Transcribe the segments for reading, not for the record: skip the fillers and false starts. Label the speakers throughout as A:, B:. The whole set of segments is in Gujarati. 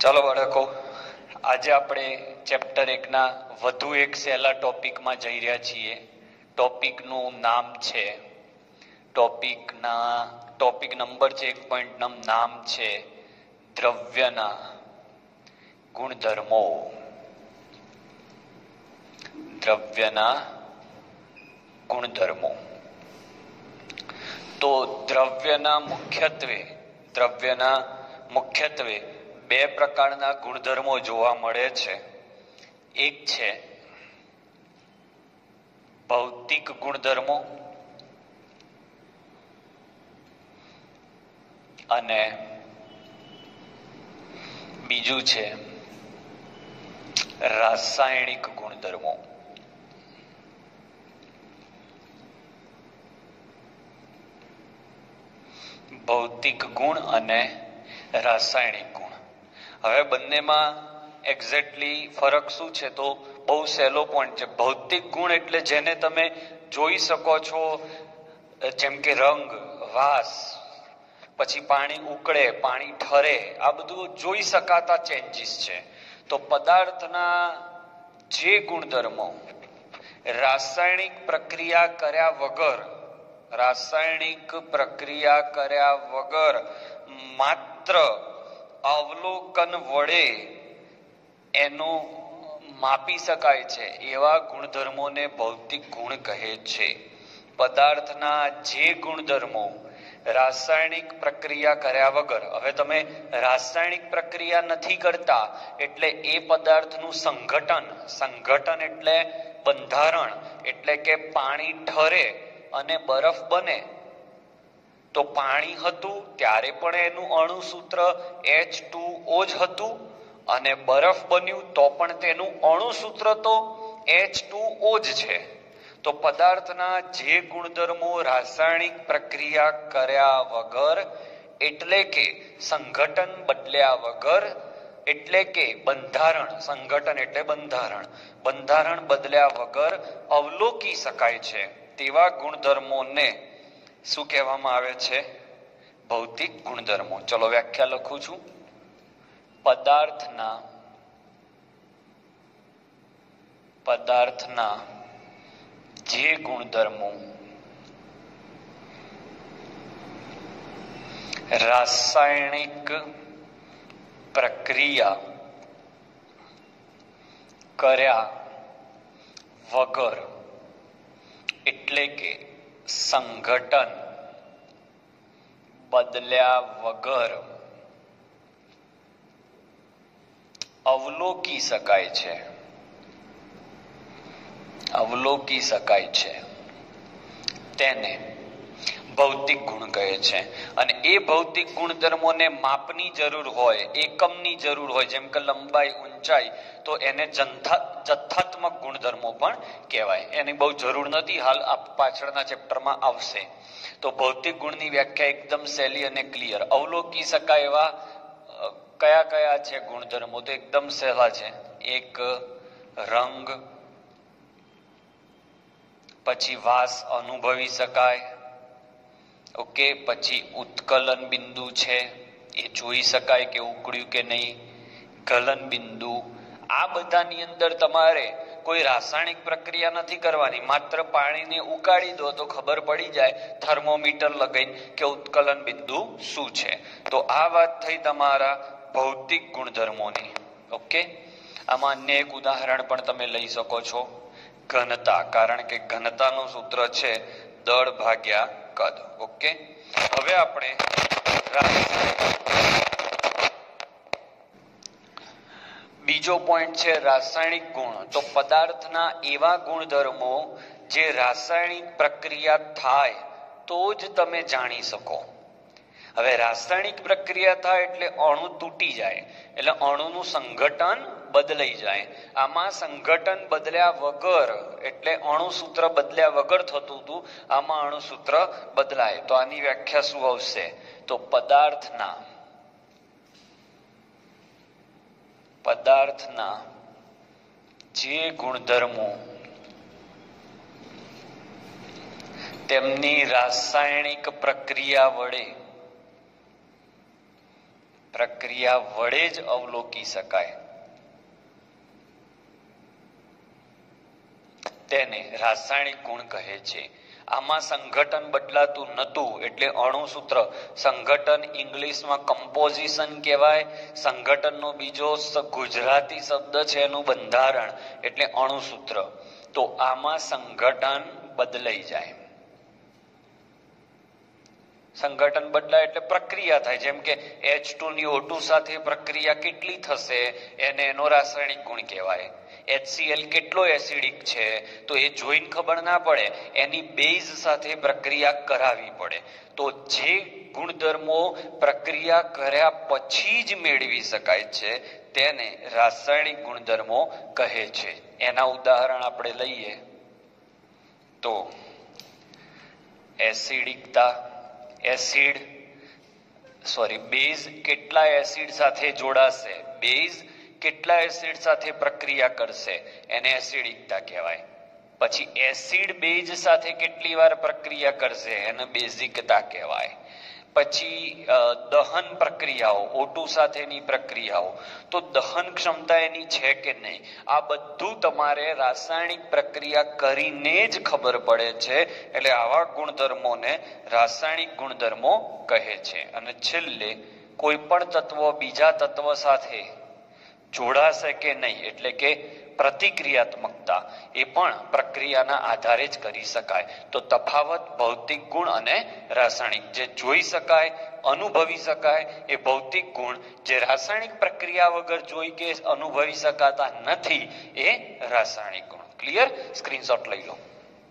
A: ચાલો બાળકો, આજે આપણે ચેપ્ટર 1 ના વધુ એક સહેલા ટોપિકમાં જઈ રહ્યા છીએ. ટોપિકનું નામ છે ટોપિક નંબર છે 1.9. નામ છે દ્રવ્યના ગુણધર્મો. દ્રવ્યના ગુણધર્મો. તો દ્રવ્યના મુખ્યત્વે બે પ્રકારના ગુણધર્મો જોવા મળે છે. એક છે ભૌતિક ગુણધર્મો અને બીજું છે રાસાયણિક ગુણધર્મો. ભૌતિક ગુણ અને રાસાયણિક ગુણ. હવે બંનેમાં એક્ઝેક્ટલી ફરક શું છે? તો બહુ સહેલો પોઈન્ટ છે. ભૌતિક ગુણ એટલે જેને તમે જોઈ શકો છો, જેમ કે રંગ, વાસ, પછી પાણી ઉકળે, પાણી ઠરે, આ બધું જોઈ શકાતા ચેન્જીસ છે. તો પદાર્થના જે ગુણધર્મો રાસાયણિક પ્રક્રિયા કર્યા વગર માત્ર અવલોકન વડે એનું માપી શકાય છે, એવા ગુણધર્મોને ભૌતિક ગુણ કહે છે. પદાર્થના જે ગુણધર્મો રાસાયણિક પ્રક્રિયા કર્યા વગર, હવે તમે રાસાયણિક પ્રક્રિયા નથી કરતા એટલે એ પદાર્થનું સંઘટન એટલે બંધારણ, એટલે કે પાણી ઠરે અને બરફ બને. તો પાણી હતું ત્યારે પણ એનું અણુસૂત્ર H2O જ હતું, અને બરફ બન્યું તો પણ તેનું અણુસૂત્ર તો H2O જ છે. તો પદાર્થના જે ગુણધર્મો રાસાયણિક પ્રક્રિયા કર્યા વગર, એટલે કે સંઘટન બદલ્યા વગર, એટલે કે બંધારણ બદલ્યા વગર અવલોકી શકાય છે, તેવા ગુણધર્મોને શું કહેવામાં આવે છે? ભૌતિક ગુણધર્મો. ચલો વ્યાખ્યા લખું છું. પદાર્થના જે ગુણધર્મો રાસાયણિક પ્રક્રિયા કર્યા વગર, એટલે કે સંઘટન બદલ્યા વગર અવલોકી શકાય છે, તેને ભૌતિક ગુણ કહે છે. અને એ ભૌતિક ગુણધર્મોને માપની જરૂર હોય, એકમની જરૂર હોય, જેમ કે લંબાઈ, ઊંચાઈ, તો એને જથ્થાત્મક ગુણધર્મો પણ કહેવાય. એની બહુ જરૂર નથી, હાલ આ પાછળના ચેપ્ટરમાં આવશે. તો ભૌતિક ગુણની વ્યાખ્યા એકદમ સહેલી અને ક્લિયર. અવલોકી શકાય એવા કયા છે ગુણધર્મો? તો એકદમ સહેલા છે. એક રંગ, પછી વાસ અનુભવી શકાય, ઓકે, પછી ઉત્કલન બિંદુ છે, એ જોઈ શકાય કે ઉકળ્યું કે નહીં, ગલન બિંદુ. આ બધાની અંદર તમારે કોઈ રાસાયણિક પ્રક્રિયા નથી કરવાની, માત્ર પાણીને ઉકાળી દો તો ખબર પડી જાય થર્મોમીટર લગાવીને કે ઉત્કલન બિંદુ શું છે. તો આ વાત થઈ તમારા ભૌતિક ગુણધર્મોની. ઓકે, આમાં અન્ય એક ઉદાહરણ પણ તમે લઈ શકો છો, ઘનતા, કારણ કે ઘનતાનું સૂત્ર છે દળ ભાગ્યા કદ. ઓકે, હવે આપણે બીજો પોઈન્ટ છે રાસાયણિક ગુણ. તો પદાર્થના એવા ગુણધર્મો જે રાસાયણિક પ્રક્રિયા થાય તો જ તમે જાણી શકો. હવે રાસાયણિક પ્રક્રિયા થાય એટલે અણુ તૂટી જાય, એટલે અણુનું સંઘટન બદલાઈ જાય. આમાં સંઘટન બદલ્યા વગર, એટલે અણુસૂત્ર બદલ્યા વગર થતું હતું, આમાં અણુસૂત્ર બદલાય. તો આની વ્યાખ્યા શું આવશે? તો પદાર્થના જે ગુણધર્મો તેમની રાસાયણિક પ્રક્રિયા વડે પ્રક્રિયા વડે જ અવલોકી શકાય તેને રાસાયણિક ગુણ કહે છે. આમાં સંઘટન બદલાતું નહોતું એટલે અણુસૂત્ર. સંઘટન ઇંગ્લિશમાં કમ્પોઝિશન કહેવાય. સંઘટનનો બીજો ગુજરાતી શબ્દ છે એનું બંધારણ એટલે અણુસૂત્ર. તો આમાં સંઘટન બદલાઈ જાય. સંઘટન બદલાય એટલે પ્રક્રિયા થાય. જેમ કે H2 ની O2 સાથે પ્રક્રિયા કેટલી થશે એને એનો રાસાયણિક ગુણ કહેવાય. HCl કેટલો એસિડિક છે તો એ જોઈને ખબર ના પડે, એની બેઝ સાથે પ્રક્રિયા કરાવવી પડે. તો જે ગુણધર્મો પ્રક્રિયા કર્યા પછી જ મેળવી શકાય છે તેને રાસાયણિક ગુણધર્મો કહે છે. એના ઉદાહરણ આપણે લઈએ તો એસિડિકતા, બેઝ કેટલા એસિડ સાથે જોડાશે, બેઝ કેટલા એસિડ સાથે પ્રક્રિયા કરશે એને એસિડિકતા કહેવાય. પછી એસિડ બેઝ સાથે કેટલી વાર પ્રક્રિયા કરશે એને બેઝિકતા કહેવાય. પછી દહન પ્રક્રિયાઓ, O2 સાથેની પ્રક્રિયાઓ, તો દહન ક્ષમતા એની છે કે નહીં આ બધું તમારે રાસાયણિક પ્રક્રિયા કરીને જ ખબર પડે છે. એટલે આવા ગુણધર્મોને રાસાયણિક ગુણધર્મો કહે છે. અને છેલ્લે કોઈ પણ તત્વ બીજા તત્વ સાથે જોડાશે કે નહીં એટલે કે પ્રતિક્રિયાત્મકતા એ પણ પ્રક્રિયાના આધારે જ કરી શકાય. તો તફાવત ભૌતિક ગુણ અને રાસાયણિક. જે જોઈ શકાય, અનુભવી શકાય એ ભૌતિક ગુણ, જે રાસાયણિક પ્રક્રિયા વગર જોઈ કે અનુભવી શકાતા નથી એ રાસાયણિક ગુણ. ક્લિયર? સ્ક્રીનશોટ લઈ લો.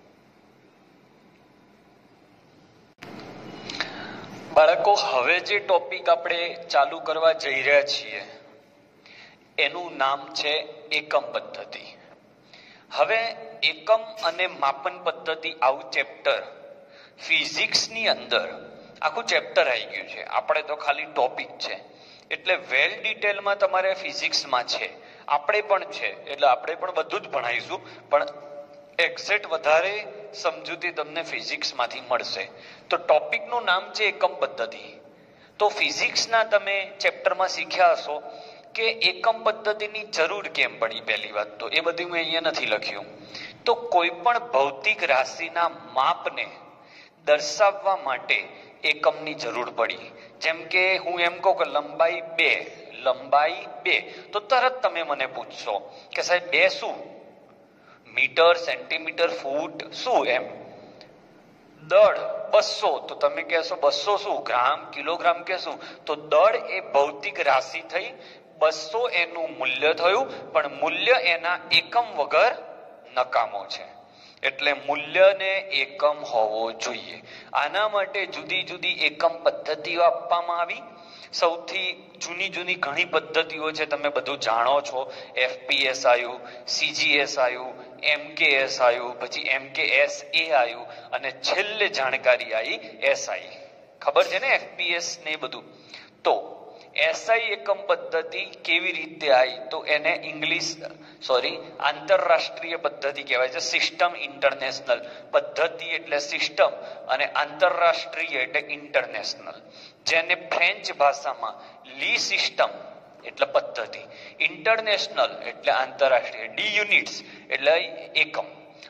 A: બાળકો, હવે જે ટોપિક આપણે ચાલુ કરવા જઈ રહ્યા છીએ એનું નામ છે એકમ પદ્ધતિ. હવે એકમ અને માપન પદ્ધતિ આવું ચેપ્ટર ફિઝિક્સની અંદર આખું ચેપ્ટર આવી ગયું છે. આપણે તો ખાલી ટોપિક છે એટલે વેલ ડિટેલમાં તમારે ફિઝિક્સમાં છે, આપણે પણ છે એટલે આપણે પણ બધું જ ભણાવીશું, પણ એક્ઝેક્ટ વધારે સમજૂતી તમને ફિઝિક્સમાંથી મળશે. તો ટોપિકનું નામ છે એકમ પદ્ધતિ. તો ફિઝિક્સના તમે ચેપ્ટરમાં શીખ્યા હશો કે એકમ પદ્ધતિની જરૂર કેમ પડી. પહેલી વાત તો એ બધું મેં અહીંયા નથી લખ્યું. તો કોઈ પણ ભૌતિક રાશિના માપને દર્શાવવા માટે એકમની જરૂર પડી. જેમ કે હું એમ કહું કે લંબાઈ 2 તો તરત તમે મને પૂછશો કે સાહેબ 2 શું? મીટર, સેન્ટીમીટર, ફૂટ શું? એમ. દળ 200 તો તમે કહેશો 200 શું? ગ્રામ, કિલોગ્રામ કે શું? તો દળ એ ભૌતિક રાશિ થઈ, 200 એનું મૂલ્ય થયું, પણ મૂલ્ય એના એકમ વગર નકામો છે. એટલે મૂલ્યને એકમ હોવો જોઈએ. આના માટે જુદી જુદી એકમ પદ્ધતિઓ આપવામાં આવી. સૌથી જૂની ઘણી પદ્ધતિઓ છે, તમે બધું જાણો છો. FPS આવ્યું, CGS આવ્યું, MKS આવ્યું, પછી MKSA આવ્યું અને છેલ્લે જાણકારી આવી SI. ખબર છે ને FPS ને બધું. તો SI એકમ પદ્ધતિ કેવી રીતે આવી? તો એને આંતરરાષ્ટ્રીય પદ્ધતિ કહેવાય છે. System international. પદ્ધતિ એટલે સિસ્ટમ અને આંતરરાષ્ટ્રીય એટલે ઇન્ટરનેશનલ. જેને ફ્રેન્ચ ભાષામાં લી સિસ્ટમ એટલે પદ્ધતિ, ઇન્ટરનેશનલ એટલે આંતરરાષ્ટ્રીય, ડી યુનિટ્સ એટલે એકમ,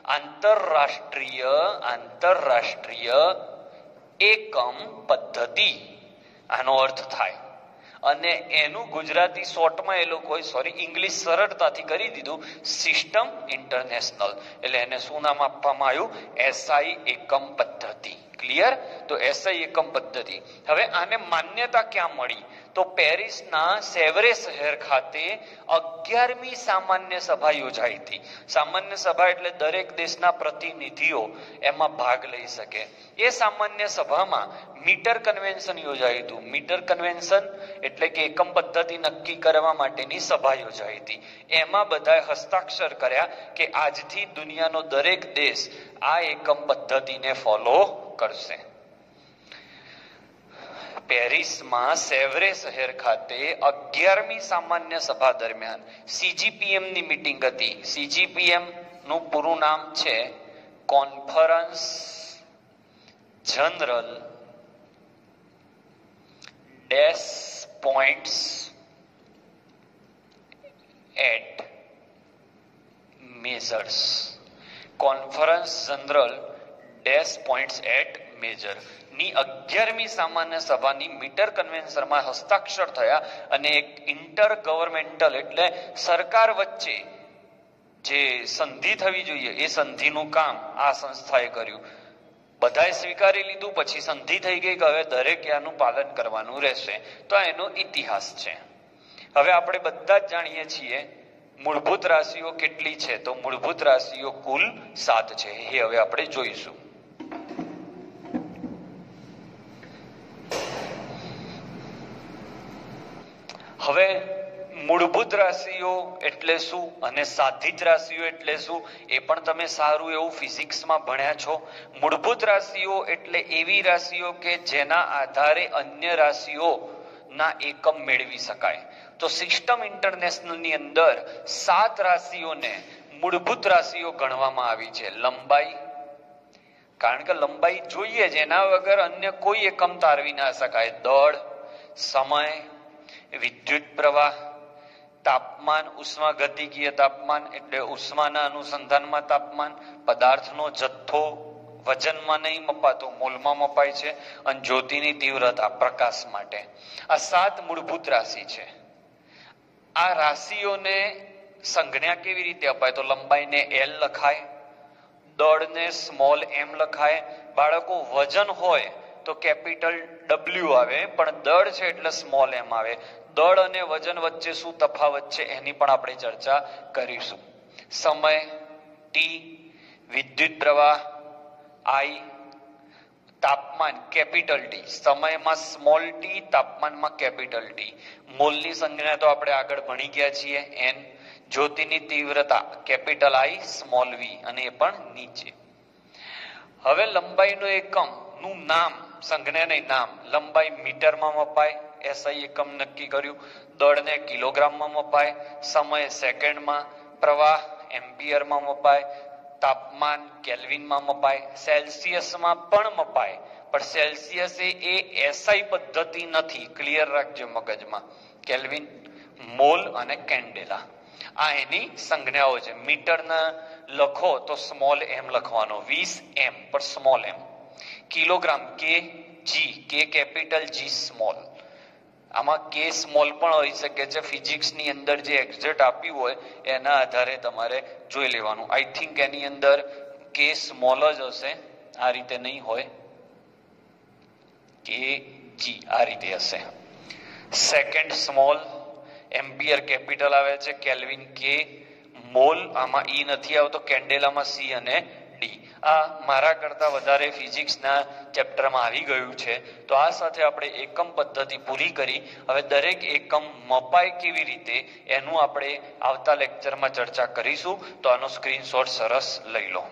A: આંતરરાષ્ટ્રીય એકમ પદ્ધતિ આનો અર્થ થાય. અને એનું ગુજરાતી શોર્ટમાં એ લોકોએ ઇંગ્લિશ સરળતાથી કરી દીધું સિસ્ટમ ઇન્ટરનેશનલ. એટલે એને શું નામ આપવામાં આવ્યું? SI એકમ પદ્ધતિ. ક્લિયર? તો SI એકમ પદ્ધતિ. હવે આને માન્યતા ક્યાં મળી? તો પેરિસના સેવરે શહેર ખાતે 11મી સામાન્ય સભા યોજાઈ હતી. સામાન્ય સભા એટલે દરેક દેશના પ્રતિનિધિઓ એમાં ભાગ લઈ શકે. એ સામાન્ય સભામાં મીટર કન્વેન્શન યોજાયું હતું. મીટર કન્વેન્શન એટલે કે એકમ પદ્ધતિ નક્કી કરવા માટેની સભા યોજાઈ હતી. એમાં બધાએ હસ્તાક્ષર કર્યા કે આજથી દુનિયાનો દરેક દેશ આ એકમ પદ્ધતિને ફોલો કરશે. પેરિસમાં સેવરે શહેર ખાતે 11મી સામાન્ય સભા દરમિયાન CGPM ની મીટિંગ હતી. CGPM નું પૂરું નામ છે કોન્ફરન્સ જનરલ ડેસ points at measures. Conference general dash points at મેજર ની 11મી સામાન્ય સભાની મીટર કન્વેન્શનમાં હસ્તાક્ષર થયા અને એક ઇન્ટર ગવર્મેન્ટલ એટલે સરકાર વચ્ચે જે સંધિ થવી જોઈએ એ સંધિનું કામ આ સંસ્થાએ કર્યું. બધાએ સ્વીકારી લીધું, પછી સંધિ થઈ ગઈ કે હવે દરેક આનું પાલન કરવાનું રહેશે. તો આ એનો ઇતિહાસ છે. હવે આપણે બધા જ જાણીએ છીએ મૂળભૂત રાશિઓ કેટલી છે. તો મૂળભૂત રાશિઓ કુલ 7 છે. એ હવે આપણે જોઈશું. હવે મૂળભૂત રાશિઓ એટલે શું અને સાધિત રાશિઓ એટલે શું એ પણ તમે સારું એવું ફિઝિક્સમાં ભણ્યા છો. મૂળભૂત રાશિઓ એટલે એવી રાશિઓ કે જેના આધારે અન્ય રાશિઓ ના એકમ મેળવી શકાય. તો સિસ્ટમ ઇન્ટરનેશનલ ની અંદર 7 રાશિઓને મૂળભૂત રાશિઓ ગણવામાં આવી છે. લંબાઈ, કારણ કે લંબાઈ જોઈએ જ, એના વગર અન્ય કોઈ એકમ તારવી ના શકાય. દળ, સમય, વિદ્યુત પ્રવાહ, તાપમાન, ઉષ્માગતિકીય તાપમાન એટલે ઉષ્માના અનુસંધાનમાં તાપમાન, પદાર્થનો જથ્થો વજનમાં નહીં મપાતો, મોલમાં મપાય છે, અને જ્યોતિની તીવ્રતા પ્રકાશ માટે. આ 7 મૂળભૂત રાશિ છે. આ રાશિઓને સંજ્ઞા કેવી રીતે અપાય? તો લંબાઈને L લખાય, દળને સ્મોલ m લખાય. બાળકો વજન હોય તો કેપિટલ W આવે, પણ દળ છે એટલે સ્મોલ m આવે. દળ અને વજન વચ્ચે શું તફાવત છે એની પણ આપણે ચર્ચા કરીશું. સમય T, વિદ્યુત પ્રવાહ I, તાપમાન કેપિટલ T, સમયમાં સ્મોલ t, તાપમાનમાં કેપિટલ T. મોલની સંજ્ઞા તો આપણે આગળ ભણી ગયા છીએ n. જ્યોતિની તીવ્રતા કેપિટલ I, સ્મોલ v, અને એ પણ નીચે. હવે લંબાઈનો એકમ નું નામ, સંજ્ઞા નહીં નામ. લંબાઈ મીટરમાં મપાય, SI એકમ નક્કી કર્યું. દળને કિલોગ્રામમાં મપાય, સમય સેકન્ડમાં, પ્રવાહ એમ્પિયરમાં મપાય, તાપમાન કેલ્વિનમાં મપાય, સેલ્સિયસમાં પણ મપાય. પણ સેલ્સિયસ એ SI પદ્ધતિ નથી, ક્લિયર રાખજો મગજમાં. કેલ્વિન, મોલ અને કેન્ડેલા આ એની સંજ્ઞાઓ છે. મીટરના લખો તો સ્મોલ m લખવાનો, 20 m પર small m. Kilogram kg, k capital G small. આમાં કે સ્મોલ પણ હોઈ શકે છે. ફિઝિક્સની અંદર જે એક્ઝેક્ટ આપ્યું હોય એના આધારે તમારે જોઈ લેવાનું. આઈ થિંક એની અંદર કે સ્મોલ જ હશે, આ રીતે નહીં હોય, કે જી આ રીતે હશે. સેકન્ડ સ્મોલ, એમ્પિયર કેપિટલ આવે છે, કેલ્વિન કે, મોલ આમાં ઈ નથી આવતો, કેન્ડેલામાં C અને D. આ મારા કરતા વધારે ફિઝિક્સના ચેપ્ટરમાં આવી ગયું છે. તો આ સાથે આપણે એકમ પદ્ધતિ પૂરી કરી. હવે દરેક એકમ મપાય કેવી રીતે એનું આપણે આવતા લેક્ચરમાં ચર્ચા કરીશું. તો આનો સ્ક્રીનશોટ સરસ લઈ લો.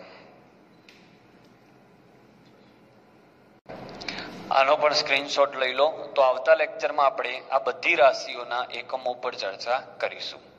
A: આનો પણ સ્ક્રીનશોટ લઈ લો. તો આવતા લેક્ચરમાં આપણે આ બધી રાશિઓના એકમો પર ચર્ચા કરીશું.